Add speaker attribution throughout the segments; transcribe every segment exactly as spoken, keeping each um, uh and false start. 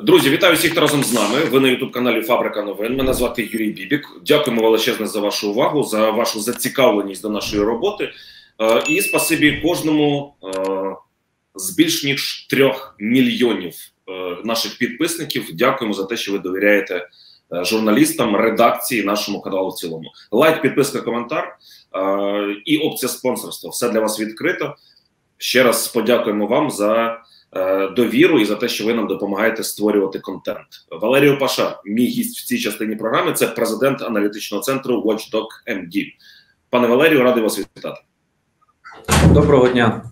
Speaker 1: Друзі, вітаю всіх, хто разом з нами. Ви на ютуб-каналі Фабрика новин. Мене звати Юрій Бібік. Дякуємо величезне за вашу увагу, за вашу зацікавленість до нашої роботи. І спасибі кожному з більш ніж трьох мільйонів наших підписників. Дякуємо за те, що ви довіряєте журналістам, редакції, нашому каналу в цілому. Лайк, підписка, коментар і опція спонсорства. Все для вас відкрито. Ще раз подякуємо вам за довіру і за те, що ви нам допомагаєте створювати контент. Валерій Паша, мій гість в цій частині програми, це президент аналітичного центру Watchdog ем ді. Пане Валерію, радий вас вітати.
Speaker 2: Доброго дня.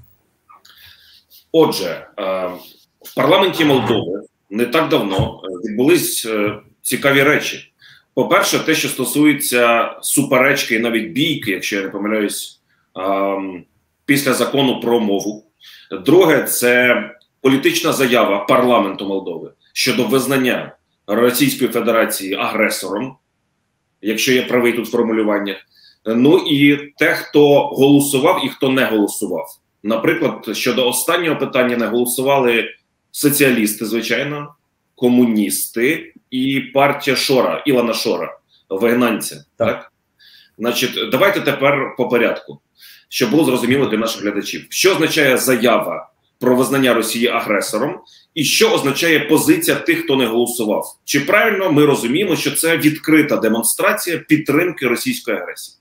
Speaker 1: Отже, в парламенті Молдови не так давно відбулись цікаві речі. По-перше, те, що стосується суперечки і навіть бійки, якщо я не помиляюсь, після закону про мову. Друге, це політична заява парламенту Молдови щодо визнання Російської Федерації агресором, якщо я правий тут в формулюваннях. Ну і те, хто голосував і хто не голосував. Наприклад, щодо останнього питання не голосували соціалісти, звичайно, комуністи і партія Шора, Ілана Шора, вигнанця. Так. Так? Значить, давайте тепер по порядку, щоб було зрозуміло для наших глядачів. Що означає заява про визнання Росії агресором і що означає позиція тих, хто не голосував? Чи правильно ми розуміємо, що це відкрита демонстрація підтримки російської агресії?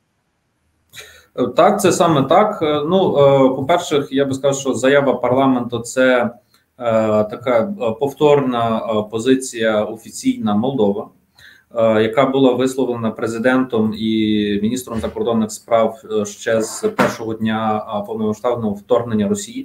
Speaker 2: Так, це саме так. Ну, по-перше, я би сказав, що заява парламенту – це така повторна позиція офіційна Молдова, яка була висловлена президентом і міністром закордонних справ ще з першого дня повномасштабного вторгнення Росії.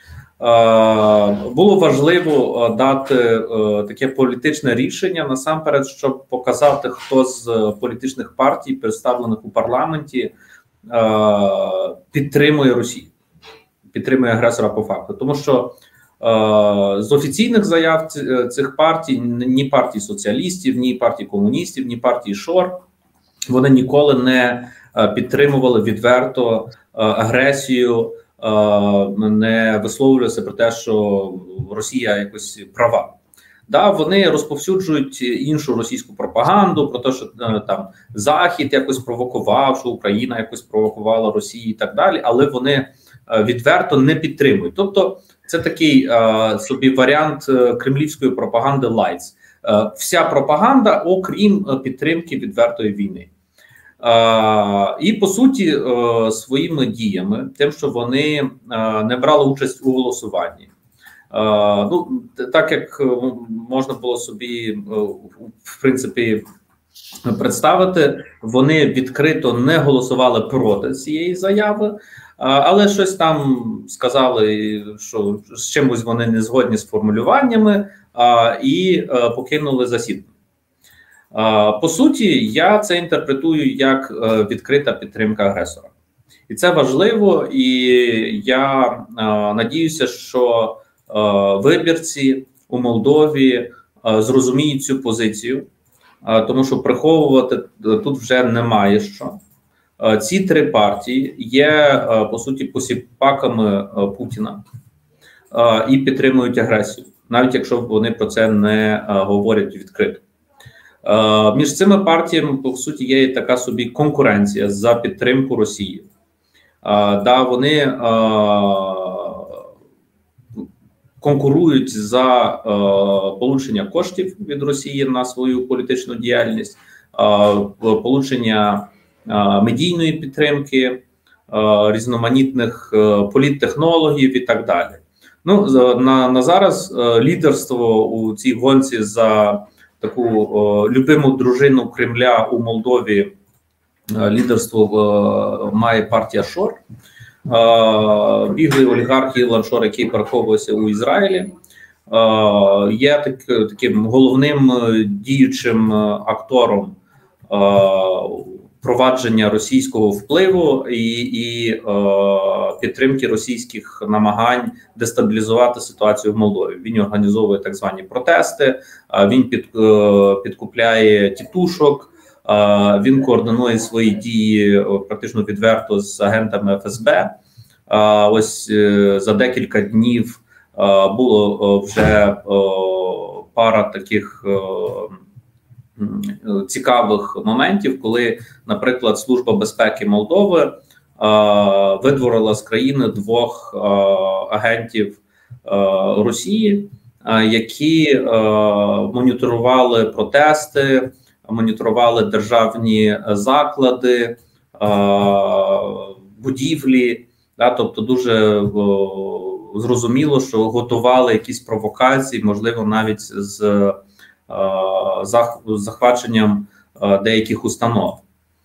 Speaker 2: Було важливо дати таке політичне рішення насамперед, щоб показати, хто з політичних партій, представлених у парламенті, підтримує Росію, підтримує агресора по факту. Тому що з офіційних заяв цих партій, ні партії соціалістів, ні партії комуністів, ні партії Шор, вони ніколи не підтримували відверто агресію, не висловлювалися про те, що Росія якось права. Да, вони розповсюджують іншу російську пропаганду про те, що там Захід якось провокував, що Україна якось провокувала Росію і так далі, але вони відверто не підтримують. Тобто це такий а, собі варіант кремлівської пропаганди лайтс. Вся пропаганда, окрім підтримки відвертої війни. А, і, по суті, а, своїми діями, тим, що вони а, не брали участь у голосуванні. А, ну, так як можна було собі, в принципі, представити, вони відкрито не голосували проти цієї заяви, але щось там сказали, що з чимось вони не згодні з формулюваннями, і покинули засідання. По суті, я це інтерпретую як відкрита підтримка агресора. І це важливо, і я надіюся, що виборці у Молдові зрозуміють цю позицію, тому що приховувати тут вже немає що. Ці три партії є, по суті, посіпаками Путіна і підтримують агресію, навіть якщо вони про це не говорять відкрито. Між цими партіями, по суті, є така собі конкуренція за підтримку Росії. Да, вони конкурують за получення коштів від Росії на свою політичну діяльність, получення медійної підтримки, різноманітних політтехнологів і так далі. Ну, на, на зараз лідерство у цій гонці за таку любиму дружину Кремля у Молдові, лідерство має партія Шор. Біглий олігарх Ілан Шор, який парковувався у Ізраїлі, є так, таким головним діючим актором провадження російського впливу і, і е, підтримки російських намагань дестабілізувати ситуацію в Молдові. Він організовує так звані протести, він під, е, підкупляє тітушок, е, він координує свої дії практично відверто з агентами еф ес бе. Е, ось е, за декілька днів е, було вже е, пара таких цікавих моментів, коли, наприклад, Служба безпеки Молдови видворила з країни двох агентів Росії, які моніторували протести, моніторували державні заклади, будівлі, да, тобто дуже зрозуміло, що готували якісь провокації, можливо, навіть з захваченням деяких установ.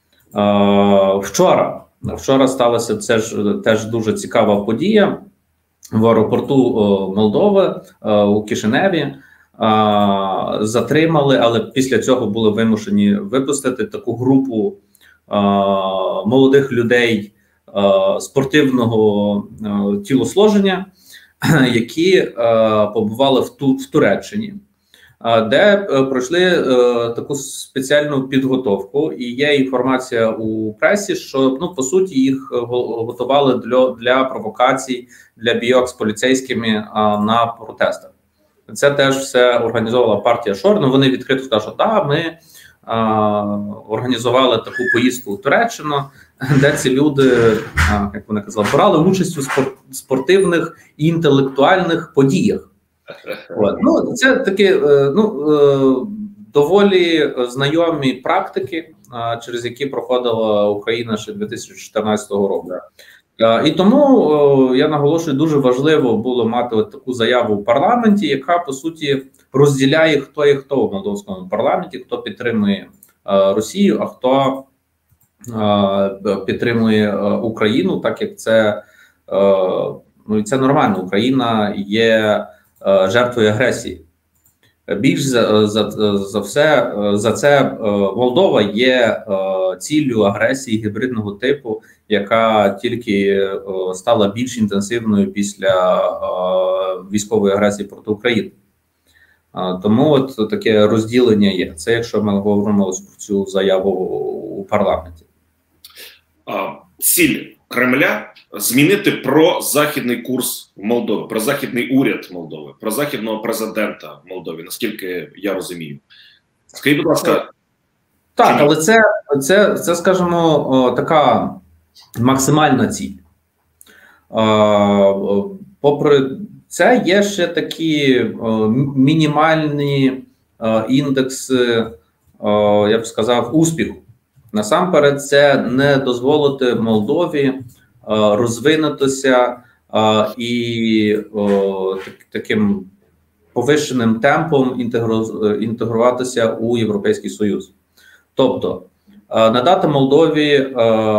Speaker 2: Вчора, вчора сталася це ж теж дуже цікава подія в аеропорту Молдови у Кишиневі. Затримали, але після цього були вимушені випустити таку групу молодих людей спортивного тілосложення, які побували в, Ту, в Туреччині, де пройшли таку спеціальну підготовку. І є інформація у пресі, що, ну, по суті, їх готували для, для провокацій, для бійок з поліцейськими на протестах. Це теж все організовувала партія Шор. Ну, вони відкрито сказали, що так, ми а, організували таку поїздку у Туреччину, де ці люди, а, як вони казали, брали участь у спор спортивних і інтелектуальних подіях. От. Ну, це такі ну, доволі знайомі практики, через які проходила Україна ще дві тисячі чотирнадцятого року. І тому, я наголошую, дуже важливо було мати от таку заяву в парламенті, яка, по суті, розділяє, хто є хто в молдовському парламенті, хто підтримує Росію, а хто підтримує Україну, так як це, ну, і це нормально. Україна є жертвою агресії. Більш за, за, за все, за це Молдова є ціллю агресії гібридного типу, яка тільки стала більш інтенсивною після військової агресії проти України. Тому от таке розділення є. Це якщо ми говоримо про цю заяву у парламенті.
Speaker 1: Ціль Кремля змінити прозахідний курс в Молдові, прозахідний уряд Молдови, прозахідного президента в Молдові, наскільки я розумію. Скажіть, будь ласка.
Speaker 2: Так, але це, це, це скажімо, така максимальна ціль. Попри це, є ще такі мінімальні індекси, я б сказав, успіху. Насамперед, це не дозволити Молдові розвинутися і таким повищеним темпом інтегруватися у Європейський Союз. Тобто, надати Молдові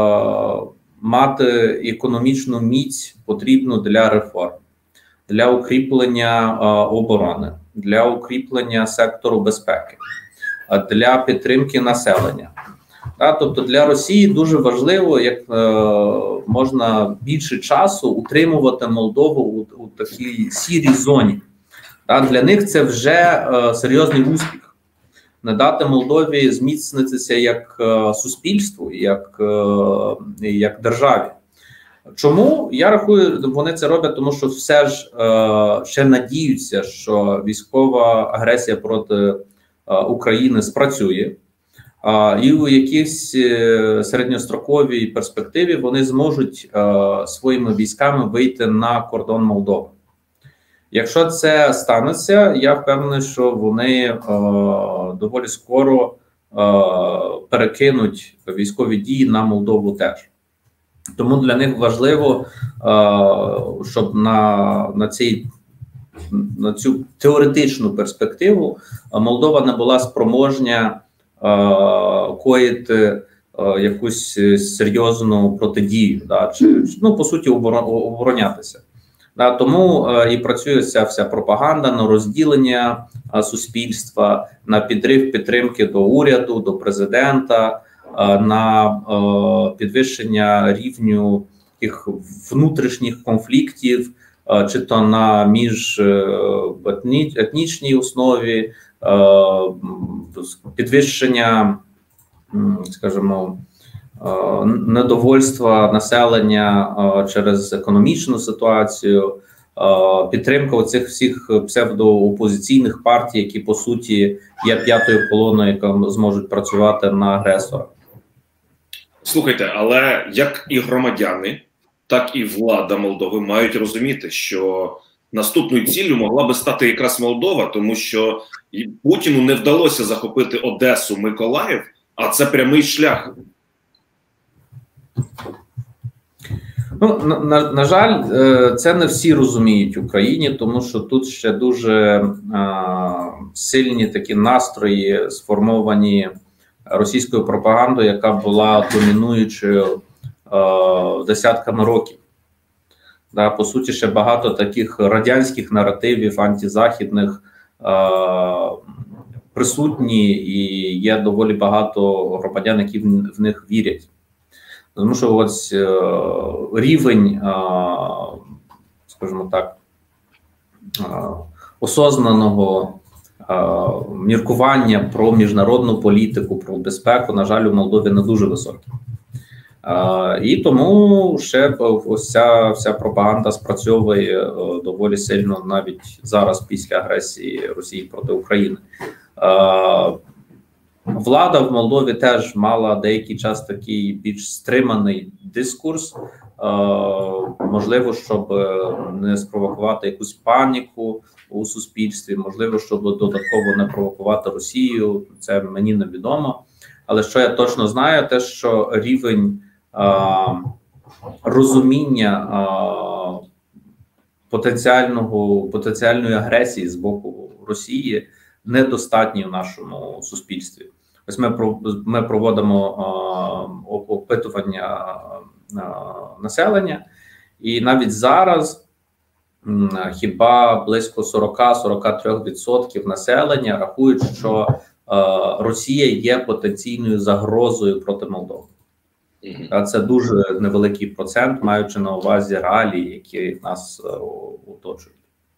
Speaker 2: мати економічну міць потрібну для реформ, для укріплення оборони, для укріплення сектору безпеки, для підтримки населення. Тобто для Росії дуже важливо, як можна більше часу утримувати Молдову у, у такій сірій зоні. Для них це вже серйозний успіх. Не дати Молдові зміцнитися як суспільству, як, як державі. Чому? Я рахую, вони це роблять, тому що все ж ще надіються, що військова агресія проти України спрацює. І у якійсь середньостроковій перспективі вони зможуть своїми військами вийти на кордон Молдови. Якщо це станеться, я впевнений, що вони доволі скоро перекинуть військові дії на Молдову теж. Тому для них важливо, щоб на, на, цій, на цю теоретичну перспективу Молдова не була спроможня коїти якусь серйозну протидію, да, чи, ну, по суті, оборонятися. Да, тому і працює ця вся пропаганда на розділення суспільства, на підрив підтримки до уряду, до президента, на підвищення рівню таких внутрішніх конфліктів, чи то на міжетнічній основі, підвищення, скажімо, недовольства населення через економічну ситуацію, підтримка оцих всіх псевдоопозиційних партій, які по суті є п'ятою колоною, яка зможуть працювати на агресора.
Speaker 1: Слухайте, але як і громадяни, так і влада Молдови мають розуміти, що наступною ціллю могла би стати якраз Молдова, тому що Путіну не вдалося захопити Одесу, Миколаїв, а це прямий шлях.
Speaker 2: Ну, на, на, на жаль, це не всі розуміють в Україні, тому що тут ще дуже а, сильні такі настрої, сформовані російською пропагандою, яка була домінуючою а, десятками років. Да, по суті, ще багато таких радянських наративів, антизахідних а, присутні, і є доволі багато громадян, які в, в них вірять. Тому що ось е, рівень, е, скажімо так, е, осознаного е, міркування про міжнародну політику, про безпеку, на жаль, у Молдові не дуже високий. Е, і тому ще ось ця вся пропаганда спрацьовує е, доволі сильно навіть зараз після агресії Росії проти України. Е, Влада в Молдові теж мала деякий час такий більш стриманий дискурс, е, можливо, щоб не спровокувати якусь паніку у суспільстві, можливо, щоб додатково не провокувати Росію, це мені невідомо. Але що я точно знаю, те, що рівень е, розуміння е, потенціального, потенціальної агресії з боку Росії недостатній в нашому суспільстві. Ось ми ми проводимо а, опитування а, населення, і навіть зараз м, хіба близько сорок-сорок три відсотки населення рахують, що а, Росія є потенційною загрозою проти Молдови. А це дуже невеликий процент, маючи на увазі реалії, які нас а, оточують.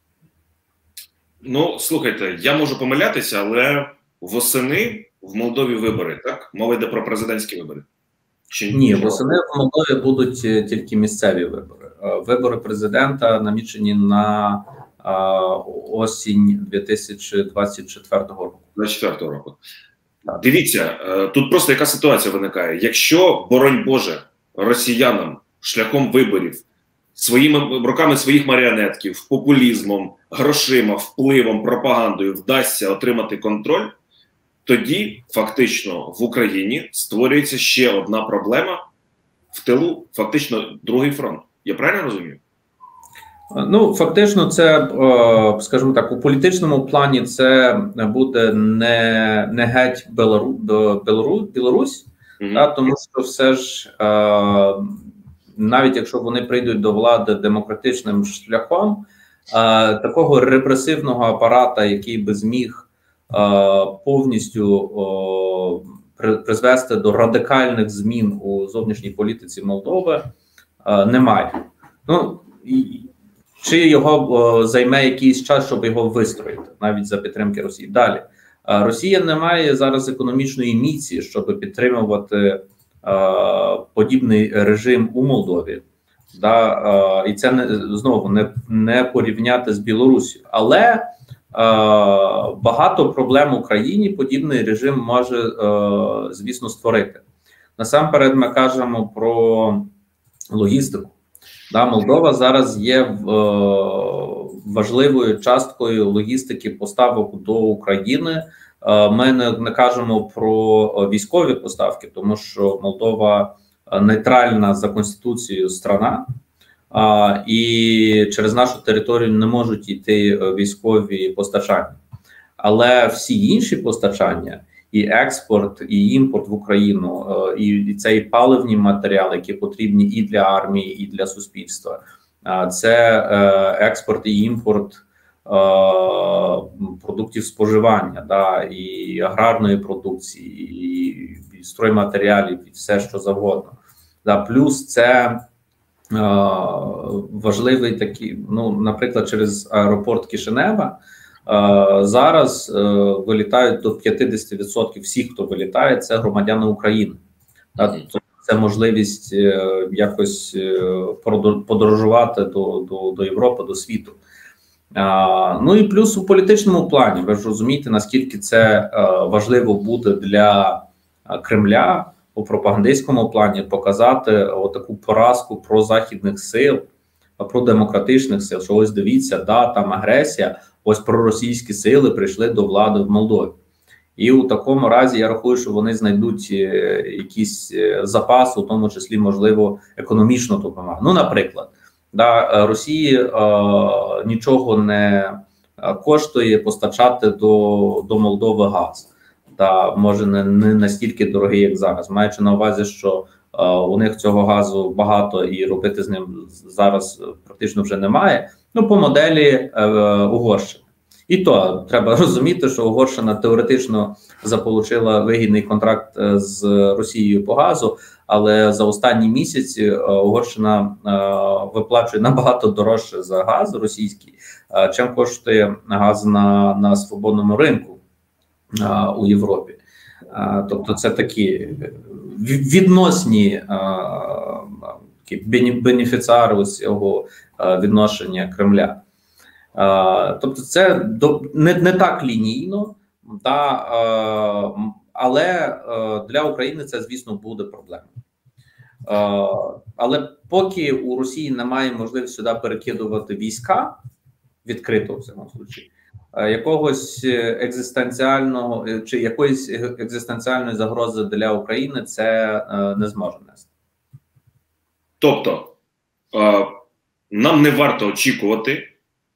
Speaker 1: Ну, слухайте, я можу помилятися, але восени в Молдові вибори, так? Мова йде про президентські вибори?
Speaker 2: Чи ні, ні, восени в Молдові будуть тільки місцеві вибори. Вибори президента намічені на а, осінь дві тисячі двадцять четвертого року.
Speaker 1: двадцять четвертого року. Так. Дивіться, тут просто яка ситуація виникає. Якщо, боронь Боже, росіянам шляхом виборів, своїми руками своїх маріонетків, популізмом, грошима, впливом, пропагандою вдасться отримати контроль, тоді фактично в Україні створюється ще одна проблема в тилу, фактично другий фронт. Я правильно розумію?
Speaker 2: Ну, фактично, це, скажімо так, у політичному плані це буде не, не геть Белору, Белору, Білорусь, mm-hmm. та, тому що все ж, навіть якщо вони прийдуть до влади демократичним шляхом, такого репресивного апарата, який би зміг повністю призвести до радикальних змін у зовнішній політиці Молдови, немає. Ну, чи його займе якийсь час, щоб його вистроїти, навіть за підтримки Росії. Далі. Росія не має зараз економічної міції, щоб підтримувати подібний режим у Молдові. Да, і це не, знову не, не порівняти з Білорусією. Але багато проблем в Україні подібний режим може, звісно, створити. Насамперед ми кажемо про логістику. Да, Молдова зараз є важливою часткою логістики поставок до України. Ми не, не кажемо про військові поставки, тому що Молдова нейтральна за Конституцією страна, а, і через нашу територію не можуть йти військові постачання. Але всі інші постачання, і експорт, і імпорт в Україну, і, і це і паливні матеріали, які потрібні і для армії, і для суспільства. А, це е, експорт і імпорт е, продуктів споживання, да, і аграрної продукції, і, і стройматеріалів, і все, що завгодно. Да, плюс це важливий такий, ну, наприклад, через аеропорт Кишинева зараз вилітають до п'ятдесят відсотків всіх, хто вилітає, це громадяни України. це можливість е, якось е, подорожувати до, до, до Європи, до світу. А, ну і плюс у політичному плані, ви ж розумієте, наскільки це е, важливо буде для Кремля у пропагандистському плані показати отаку поразку про західних сил, про демократичних сил, що ось дивіться, да, там агресія, ось проросійські сили прийшли до влади в Молдові. І у такому разі я рахую, що вони знайдуть якісь запаси, у тому числі, можливо, економічну допомогу. Ну, наприклад, да, Росії е, нічого не коштує постачати до, до Молдови газ. Та може не, не настільки дорогий, як зараз, маючи на увазі, що е, у них цього газу багато і робити з ним зараз практично вже немає. Ну, по моделі е, Угорщини. І то треба розуміти, що Угорщина теоретично заполучила вигідний контракт з Росією по газу, але за останні місяці Угорщина е, виплачує набагато дорожче за газ російський, е, чим коштує газ на, на свободному ринку е, у Європі. Е, тобто це такі відносні е, бенефіціари цього е, відношення Кремля. Uh, тобто це до, не, не так лінійно, та, uh, але uh, для України це, звісно, буде проблема. Uh, але поки у Росії немає можливості сюди перекидувати війська, відкрито в цьому случаї, uh, якогось екзистенціального чи якоїсь екзистенціальної загрози для України це uh, не зможе нести.
Speaker 1: Тобто, uh, нам не варто очікувати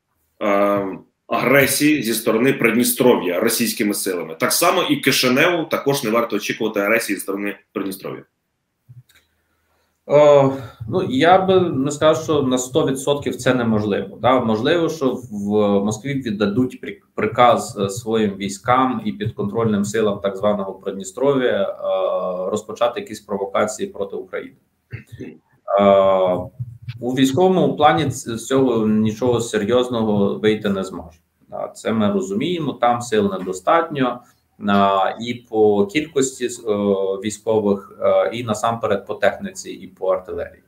Speaker 1: агресії зі сторони Придністров'я російськими силами. Так само і Кишиневу також не варто очікувати агресії зі сторони Придністров'я.
Speaker 2: О, ну, я би не сказав, що на сто відсотків це неможливо. Да? Можливо, що в Москві віддадуть приказ своїм військам і підконтрольним силам так званого Придністров'я е, розпочати якісь провокації проти України. Е, У військовому плані з цього нічого серйозного вийти не зможе. Це ми розуміємо, там сил недостатньо і по кількості військових, і насамперед по техніці, і по артилерії.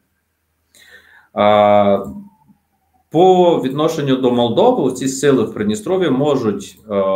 Speaker 2: По відношенню до Молдови ці сили в Придністров'ї можуть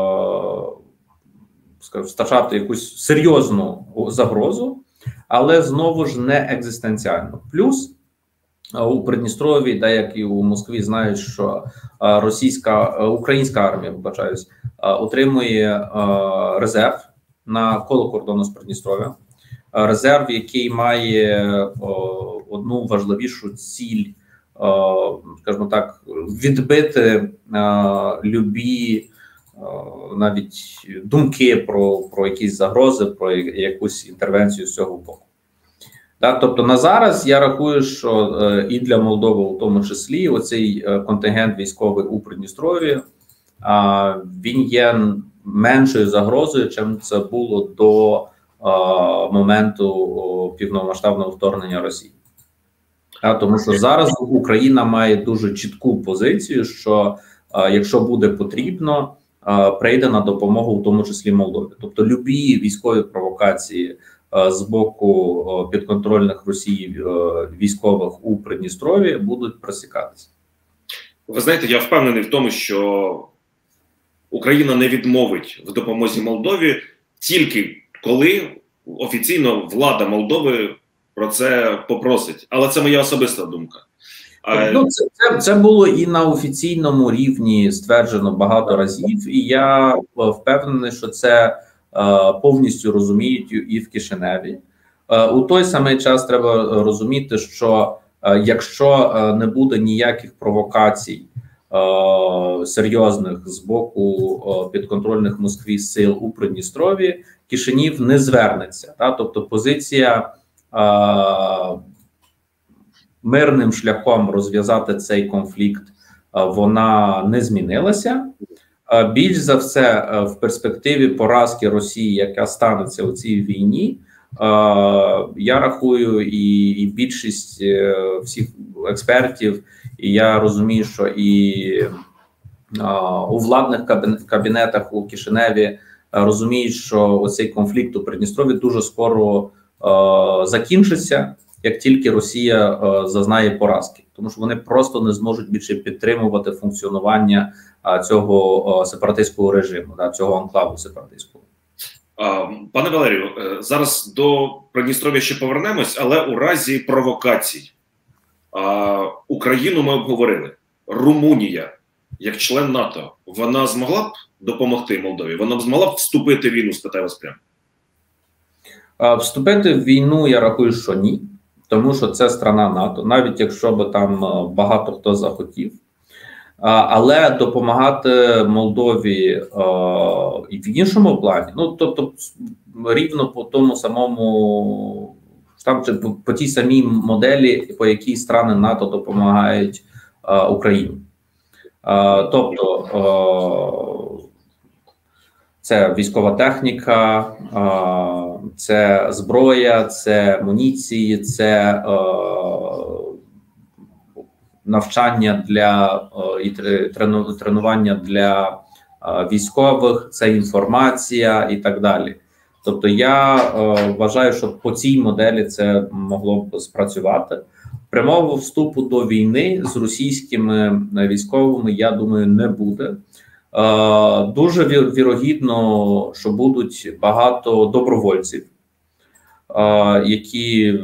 Speaker 2: стачати якусь серйозну загрозу, але знову ж не екзистенціальну. Плюс у Придністров'ї, да, як і у Москві, знають, що російська, українська армія, вибачаюсь, отримує резерв на коло кордону з Придністров'ям. Резерв, який має одну важливішу ціль, скажімо так, відбити любі навіть думки про, про якісь загрози, про якусь інтервенцію з цього боку. Так, тобто на зараз я рахую, що е, і для Молдови у тому числі оцей е, контингент військовий у Придністров'ї, е, він є меншою загрозою, чим це було до е, моменту о, повномасштабного вторгнення Росії. Так, тому що зараз Україна має дуже чітку позицію, що е, якщо буде потрібно, е, прийде на допомогу в тому числі Молдові. Тобто любі військові провокації з боку підконтрольних Росії військових у Придністров'ї будуть просікатися.
Speaker 1: Ви знаєте, я впевнений в тому, що Україна не відмовить в допомозі Молдові тільки коли офіційно влада Молдови про це попросить. Але це моя особиста думка.
Speaker 2: Ну, це, це, це було і на офіційному рівні стверджено багато разів, і я впевнений, що це повністю розуміють і в Кишиневі. У той самий час треба розуміти, що якщо не буде ніяких провокацій серйозних з боку підконтрольних Москві сил у Придністров'ї, Кишинів не звернеться. Тобто позиція мирним шляхом розв'язати цей конфлікт, вона не змінилася. Більш за все, в перспективі поразки Росії, яка станеться у цій війні, я рахую, і, і більшість всіх експертів, і я розумію, що і у владних кабінетах у Кишиневі розуміють, що оцей конфлікт у Придністров'ї дуже скоро закінчиться, як тільки Росія е, зазнає поразки, тому що вони просто не зможуть більше підтримувати функціонування е, цього е, сепаратистського режиму, да, цього анклаву сепаратистського.
Speaker 1: Пане Валерію, зараз до Придністров'я ще повернемось, але у разі провокацій Україну ми обговорили. Румунія, як член НАТО, вона змогла б допомогти Молдові? Вона б змогла б вступити в війну, спитаю вас прямо?
Speaker 2: Вступити в війну, я рахую, що ні. Тому що це страна НАТО, навіть якщо би там багато хто захотів. Але допомагати Молдові і в іншому плані, ну, тобто рівно по тому самому, там, по тій самій моделі, по якій страни НАТО допомагають Україні. Тобто це військова техніка, це зброя, це амуніції, це навчання для і тренування для військових, це інформація і так далі. Тобто я вважаю, що по цій моделі це могло б спрацювати. Прямого вступу до війни з російськими військовими, я думаю, не буде. Дуже вірогідно, що будуть багато добровольців, які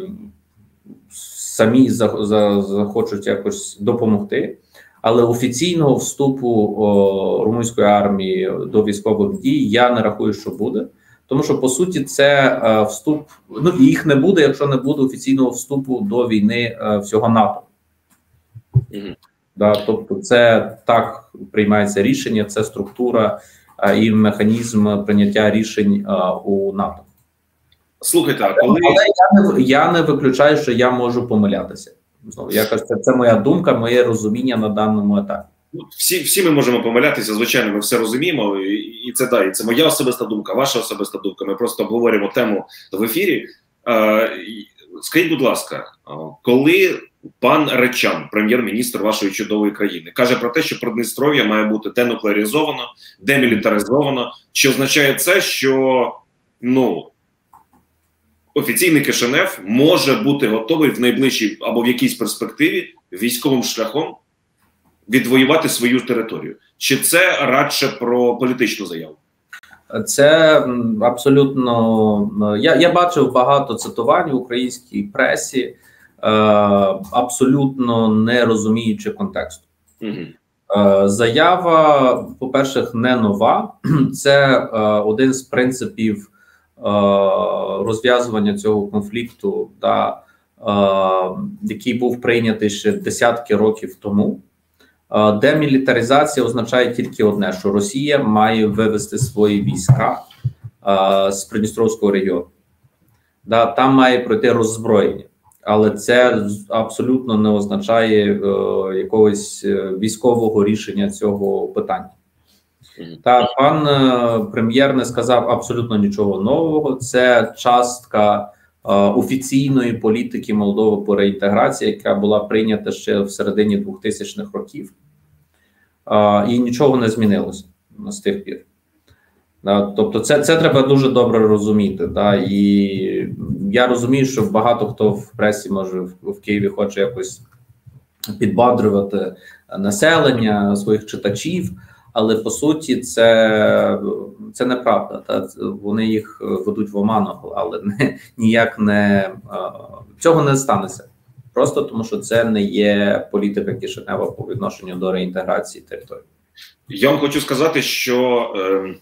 Speaker 2: самі захочуть якось допомогти, але офіційного вступу румунської армії до військових дій я не рахую, що буде. Тому що, по суті, це вступ, ну, їх не буде, якщо не буде офіційного вступу до війни всього НАТО. Mm-hmm. Да, тобто це так приймається рішення, це структура а, і механізм прийняття рішень а, у НАТО.
Speaker 1: Слухайте, а коли...
Speaker 2: Але я не, я не виключаю, що я можу помилятися. Знову, я кажу, це, це моя думка, моє розуміння на даному етапі.
Speaker 1: Всі, всі ми можемо помилятися, звичайно, ми все розуміємо, і, і це да, і це моя особиста думка, ваша особиста думка. Ми просто обговорюємо тему в ефірі. Е, скажіть, будь ласка, коли пан Речан, прем'єр-міністр вашої чудової країни, каже про те, що Придністров'я має бути денуклеаризовано, демілітаризовано, чи означає це, що, ну, офіційний Кишинев може бути готовий в найближчій або в якійсь перспективі військовим шляхом відвоювати свою територію? Чи це радше про політичну заяву?
Speaker 2: Це абсолютно... Я, я бачив багато цитувань в українській пресі, е, абсолютно не розуміючи контексту. Угу. Е, заява, по-перше, не нова. Це е, один з принципів е, розв'язування цього конфлікту, та, е, який був прийнятий ще десятки років тому. Демілітаризація означає тільки одне, що Росія має вивести свої війська а, з Придністровського регіону. Да, там має пройти роззброєння, але це абсолютно не означає е, якогось військового рішення цього питання. Та пан е, прем'єр не сказав абсолютно нічого нового. Це частка е, офіційної політики Молдови по реінтеграції, яка була прийнята ще в середині двохтисячних років. Uh, і нічого не змінилося з тих пір. Uh, тобто це, це треба дуже добре розуміти. Да? І я розумію, що багато хто в пресі, може, в, в Києві хоче якось підбадрювати населення, своїх читачів, але по суті це, це неправда. Та? Вони їх ведуть в оману, але не, ніяк не, uh, цього не станеться. Просто тому, що це не є політика Кишинева по відношенню до реінтеграції території.
Speaker 1: Я вам хочу сказати, що, е,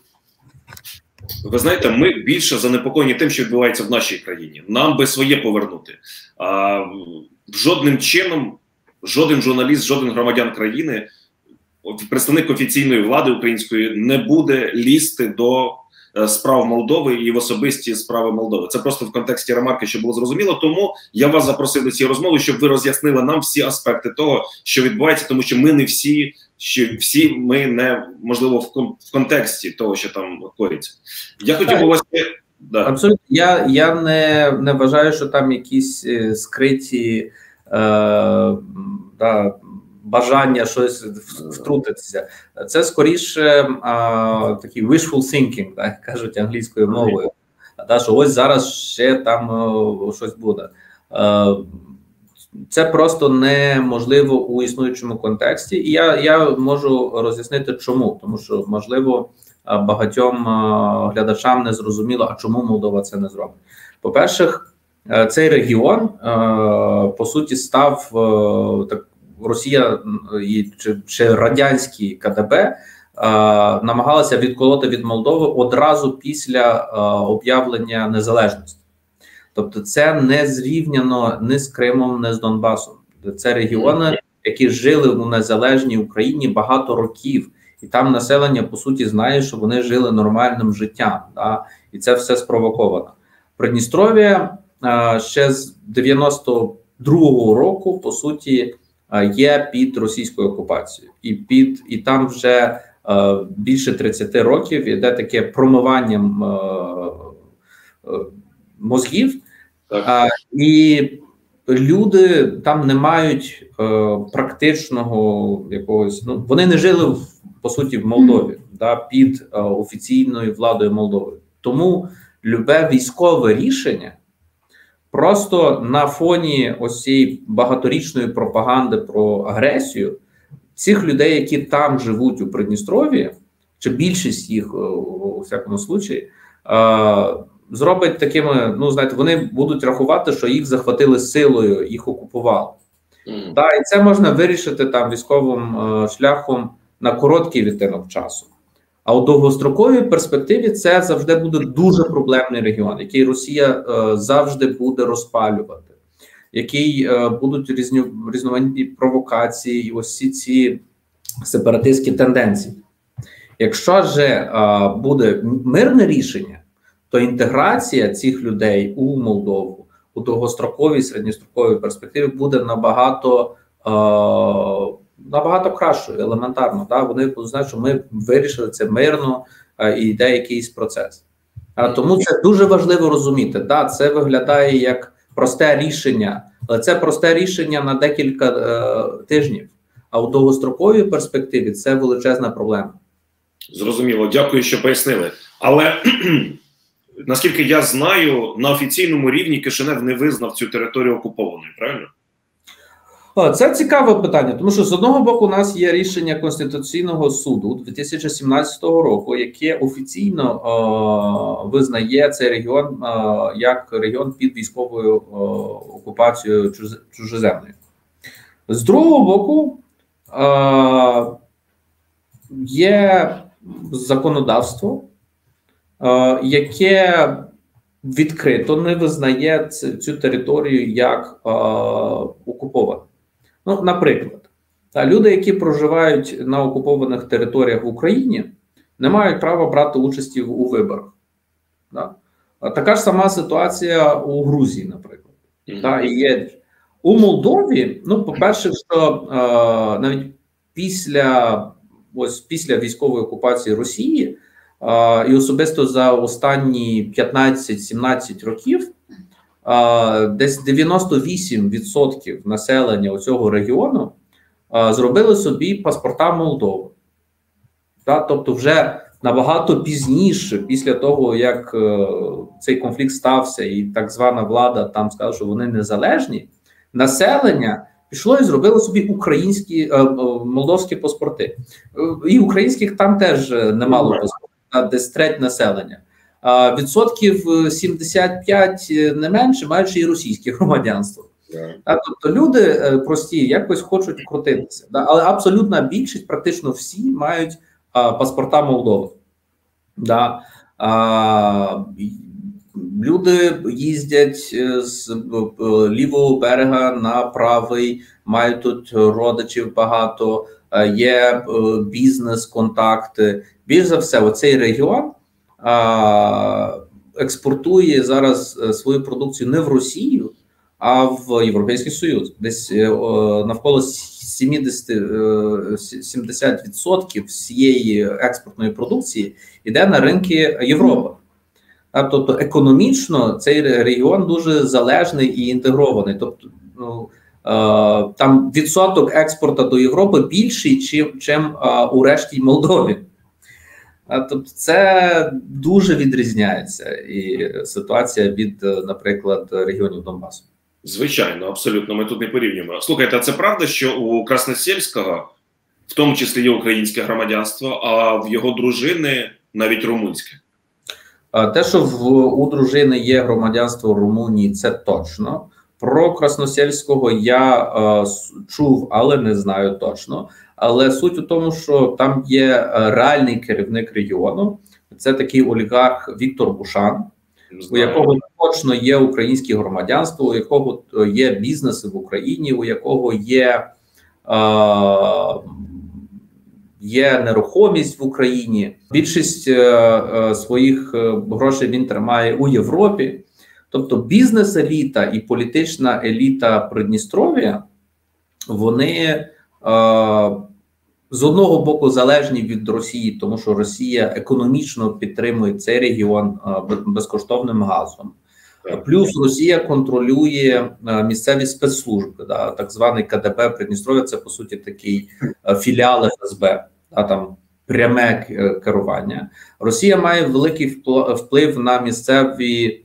Speaker 1: ви знаєте, ми більше занепокоєні тим, що відбувається в нашій країні. Нам би своє повернути. А, жодним чином, жоден журналіст, жоден громадян країни, представник офіційної влади української не буде лізти до справ Молдови і в особисті справи Молдови. Це просто в контексті ремарки, щоб було зрозуміло. Тому я вас запросив до цієї розмови, щоб ви роз'яснили нам всі аспекти того, що відбувається, тому що ми не всі, що всі ми не, можливо, в контексті того, що там коїться. Я хотів би вас... Да.
Speaker 2: Абсолютно. Я, я не, не вважаю, що там якісь е, скриті е, да, бажання щось втрутитися. Це скоріше а, такий wishful thinking, так кажуть англійською мовою. да, що ось зараз ще там о, щось буде. Е, Це просто неможливо у існуючому контексті, і я, я можу роз'яснити, чому. Тому що, можливо, багатьом глядачам не зрозуміло, а чому Молдова це не зробить. По-перше, цей регіон, по суті, став, так, Росія чи, чи радянські КДБ намагалися відколоти від Молдови одразу після об'явлення незалежності. Тобто це не зрівняно ні з Кримом, ні з Донбасом. Це регіони, які жили в незалежній Україні багато років. І там населення, по суті, знає, що вони жили нормальним життям. Да? І це все спровоковано. Придністров'я ще з дев'яносто другого року, по суті, є під російською окупацією. І, під, і там вже більше тридцяти років іде таке промивання мозгів, а, і люди там не мають е, практичного якогось, ну, вони не жили, в, по суті, в Молдові, да, під е, офіційною владою Молдови. Тому любе військове рішення просто на фоні ось цієї багаторічної пропаганди про агресію цих людей, які там живуть у Придністров'ї, чи більшість їх, у всякому случаї, е, зробить такими, ну, знаєте, вони будуть рахувати, що їх захватили силою, їх окупували. Mm. Да, і це можна вирішити там військовим е, шляхом на короткий відтинок часу. А у довгостроковій перспективі це завжди буде дуже проблемний регіон, який Росія е, завжди буде розпалювати, який е, будуть різні, різноманітні провокації і ось всі ці сепаратистські тенденції. Якщо ж е, буде мирне рішення, то інтеграція цих людей у Молдову у довгостроковій, середньостроковій перспективі буде набагато, е, набагато кращою, елементарно. Да? Вони будуть знати, що ми вирішили це мирно е, і йде якийсь процес. А тому це дуже важливо розуміти. Да? Це виглядає як просте рішення, але це просте рішення на декілька е, тижнів. А у довгостроковій перспективі це величезна проблема.
Speaker 1: Зрозуміло, дякую, що пояснили. Але наскільки я знаю, на офіційному рівні Кишинев не визнав цю територію окупованою, правильно?
Speaker 2: Це цікаве питання, тому що з одного боку у нас є рішення Конституційного суду дві тисячі сімнадцятого року, яке офіційно е, визнає цей регіон е, як регіон під військовою е, окупацією чужеземною. З другого боку е, є законодавство, Uh, яке відкрито не визнає цю, цю територію як uh, окуповану. Ну, наприклад, та, люди, які проживають на окупованих територіях в Україні, не мають права брати участі у виборах. Да? А така ж сама ситуація у Грузії, наприклад. Mm-hmm. Та, і є. У Молдові, ну, по-перше, що uh, навіть після, ось, після військової окупації Росії, Uh, і особисто за останні п'ятнадцять-сімнадцять років uh, десь дев'яносто вісім відсотків населення цього регіону uh, зробили собі паспорта Молдови. Да? Тобто вже набагато пізніше, після того, як uh, цей конфлікт стався і так звана влада там сказала, що вони незалежні, населення пішло і зробило собі українські, uh, молдовські паспорти. Uh, і українських там теж немало паспортів. Десь треть населення. А відсотків сімдесят п'ять не менше мають і російське громадянство. Yeah. А, тобто люди прості якось хочуть крутитися. Да? Але абсолютна більшість, практично всі, мають а, паспорта Молдови. Да? А, люди їздять з лівого берега на правий, мають тут родичів багато, є бізнес-контакти. Більш за все, оцей регіон а, експортує зараз свою продукцію не в Росію, а в Європейський Союз. Десь о, навколо сімдесят відсотків всієї експортної продукції йде на ринки Європи. А, тобто економічно цей регіон дуже залежний і інтегрований. Тобто, ну, а, там відсоток експорту до Європи більший, чим, чим а, у решті Молдові. Тобто це дуже відрізняється і ситуація від, наприклад, регіонів Донбасу.
Speaker 1: Звичайно, абсолютно, ми тут не порівнюємо. Слухайте, а це правда, що у Красносельського в тому числі є українське громадянство, а в його дружини навіть румунське?
Speaker 2: Те, що в, у дружини є громадянство Румунії, це точно. Про Красносельського я е, чув, але не знаю точно. Але суть у тому, що там є реальний керівник регіону. Це такий олігарх Віктор Бушан, у якого точно є українське громадянство, у якого є бізнеси в Україні, у якого є, е, є нерухомість в Україні. Більшість е, е, своїх грошей він тримає у Європі. Тобто бізнес-еліта і політична еліта Придністров'я, вони е, з одного боку залежні від Росії, тому що Росія економічно підтримує цей регіон е, безкоштовним газом. Плюс Росія контролює е, місцеві спецслужби, да, так званий ка де бе Придністров'я, це по суті такий е, філіал еф ес бе, да, там пряме керування. Росія має великий вплив на місцеві,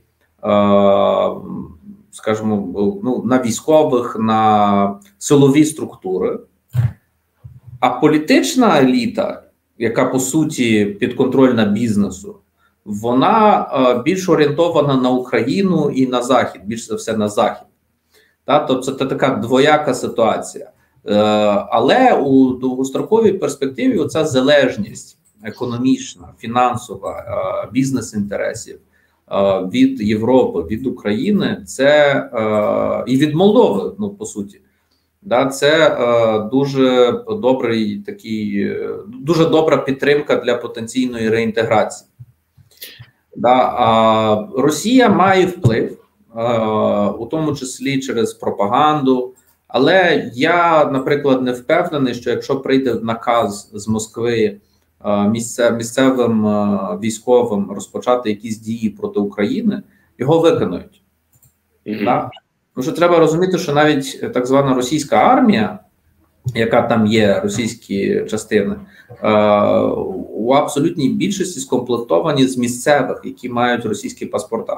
Speaker 2: скажімо, ну, на військових, на силові структури. А політична еліта, яка по суті підконтрольна бізнесу, вона більш орієнтована на Україну і на Захід, більш за все на Захід. Тобто це така двояка ситуація. Але у довгостроковій перспективі оця залежність економічна, фінансова, бізнес-інтересів від Європи, від України, це і від Молдови, ну по суті, да, це дуже добрий такий, дуже добра підтримка для потенційної реінтеграції. Да, а Росія має вплив, у тому числі через пропаганду. Але я, наприклад, не впевнений, що якщо прийде наказ з Москви місцевим військовим розпочати якісь дії проти України, його виконують. Mm-hmm. Так? Тому що треба розуміти, що навіть так звана російська армія, яка там є, російські частини, у абсолютній більшості скомплектовані з місцевих, які мають російські паспорта.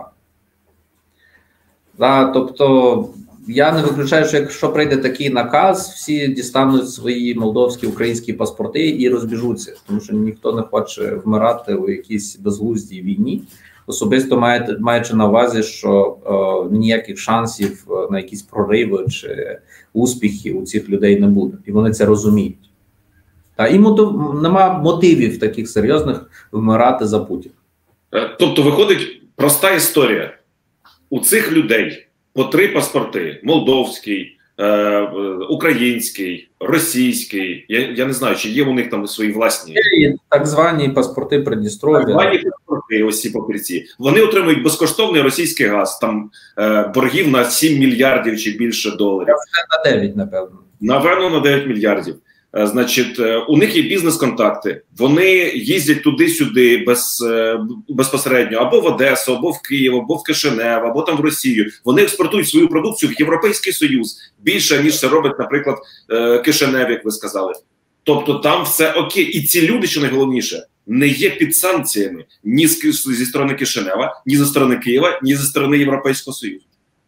Speaker 2: Так? Тобто я не виключаю, що якщо прийде такий наказ, всі дістануть свої молдовські, українські паспорти і розбіжуться, тому що ніхто не хоче вмирати у якійсь безглуздій війні. Особисто має, маючи на увазі, що е, ніяких шансів на якісь прориви чи успіхи у цих людей не буде. І вони це розуміють. Та, і мотив, нема мотивів таких серйозних вмирати за Путіна.
Speaker 1: Тобто виходить проста історія. У цих людей по три паспорти: молдовський, е, український, російський. Я, я не знаю, чи є у них там свої власні.
Speaker 2: Є так звані паспорти Придністров'я. Так
Speaker 1: звані паспорти, ось ці папірці. Вони отримують безкоштовний російський газ, там е, боргів на сім мільярдів чи більше доларів.
Speaker 2: На дев'ять, напевно.
Speaker 1: Напевно, на дев'ять мільярдів. Значить, у них є бізнес-контакти, вони їздять туди-сюди без, безпосередньо або в Одесу, або в Київ, або в Кишинев, або там в Росію. Вони експортують свою продукцію в Європейський Союз більше, ніж це робить, наприклад, Кишинев, як ви сказали. Тобто там все окей. І ці люди, що найголовніше, не є під санкціями ні зі сторони Кишинева, ні зі сторони Києва, ні зі сторони Європейського Союзу.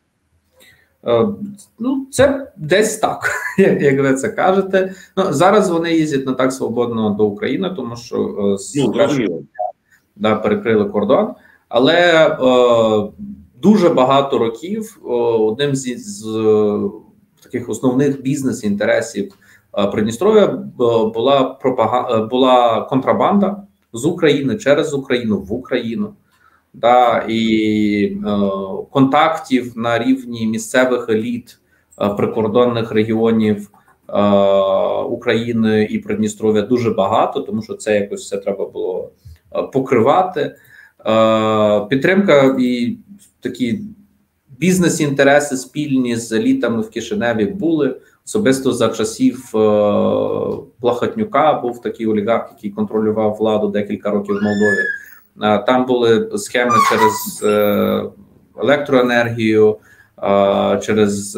Speaker 2: Ну, це десь так, як ви це кажете. Ну, зараз вони їздять не так свободно до України, тому що з
Speaker 1: ну,
Speaker 2: першого, да, перекрили кордон. Але е, дуже багато років е, одним з, з таких основних бізнес-інтересів е, Придністров'я була, пропаганда, була контрабанда з України через Україну в Україну. Да, і е, контактів на рівні місцевих еліт е, прикордонних регіонів е, України і Придністров'я дуже багато, тому що це якось все треба було е, покривати. Е, підтримка і такі бізнес-інтереси спільні з елітами в Кишиневі були. Особисто за часів е, Плахотнюка був такий олігарх, який контролював владу декілька років в Молдові. Там були схеми через електроенергію, через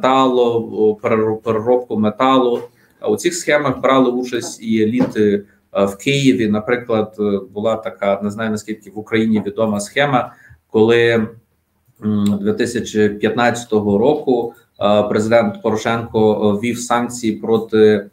Speaker 2: металу, переробку металу. А у цих схемах брали участь і еліти В Києві, наприклад, була така, не знаю наскільки в Україні відома схема, коли дві тисячі п'ятнадцятого року президент Порошенко ввів санкції проти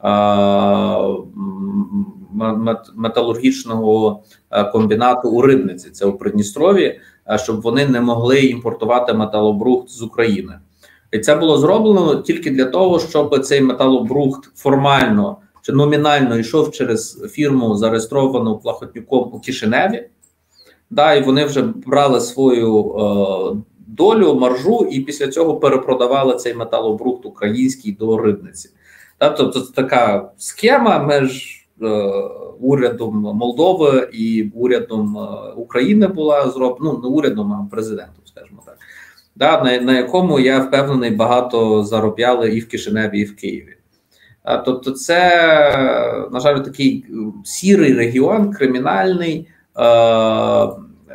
Speaker 2: металургічного комбінату у Рибниці, це у Придністров'ї, щоб вони не могли імпортувати металобрухт з України. І це було зроблено тільки для того, щоб цей металобрухт формально чи номінально йшов через фірму, зареєстровану Плахотнюком у Кишиневі. Да, і вони вже брали свою е, долю, маржу, і після цього перепродавали цей металобрухт український до Рибниці. Да, тобто це така схема між е, урядом Молдови і урядом е, України була зроблена, ну не урядом, а президентом, скажімо так. Да, на, на якому, я впевнений, багато заробляли і в Кишиневі, і в Києві. А, тобто це, на жаль, такий сірий регіон, кримінальний, е,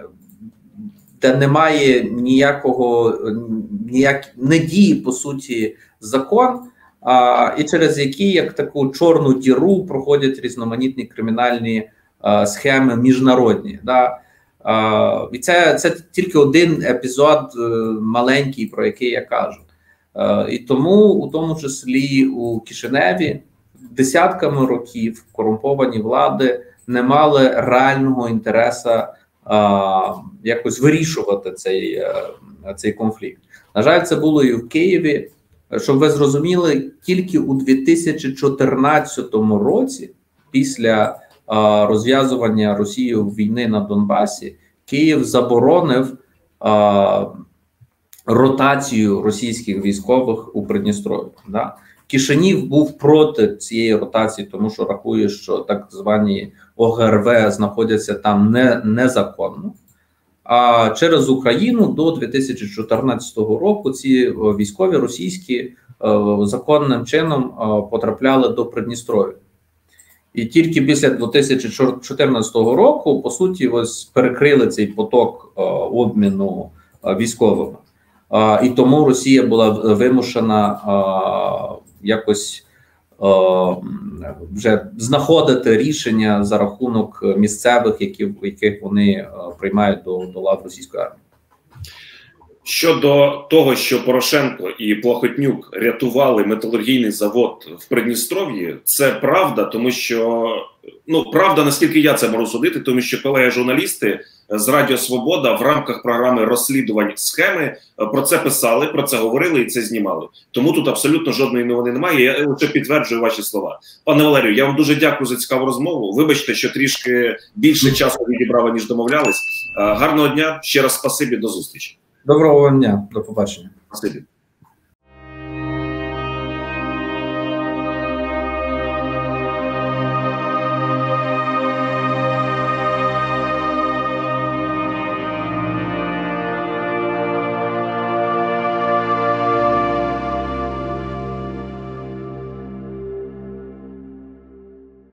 Speaker 2: де немає ніякого, ніяк, не діє, по суті, закон, а, і через який, як таку чорну діру, проходять різноманітні кримінальні а, схеми міжнародні. Да? А, і це, це тільки один епізод маленький, про який я кажу. А, і тому, у тому числі у Кишиневі, десятками років корумповані влади не мали реального інтересу а, якось вирішувати цей, а, цей конфлікт. На жаль, це було і в Києві. Щоб ви зрозуміли, тільки у дві тисячі чотирнадцятому році, після а, розв'язування Росією війни на Донбасі, Київ заборонив а, ротацію російських військових у Придністров'ї. Да? Кишинів був проти цієї ротації, тому що рахує, що так звані О Ге Ер Ве знаходяться там не, незаконно. А через Україну до дві тисячі чотирнадцятого року ці військові російські законним чином потрапляли до Придністров'я. І тільки після дві тисячі чотирнадцятого року, по суті, ось перекрили цей поток обміну військовими. І тому Росія була вимушена якось вже знаходити рішення за рахунок місцевих, які, яких вони приймають до, до лав російської армії.
Speaker 1: Щодо того, що Порошенко і Плахотнюк рятували металургійний завод в Придністров'ї, це правда, тому що, ну, правда, наскільки я це можу судити, тому що колеги-журналісти з Радіо Свобода в рамках програми розслідувань схеми про це писали, про це говорили і це знімали. Тому тут абсолютно жодної новини немає, я лише підтверджую ваші слова. Пане Валерію, я вам дуже дякую за цікаву розмову. Вибачте, що трішки більше часу відібрали, ніж домовлялись. Гарного дня, ще раз спасибі, до зустрічі.
Speaker 2: Доброго вам дня, до побачення.
Speaker 1: Спасибі.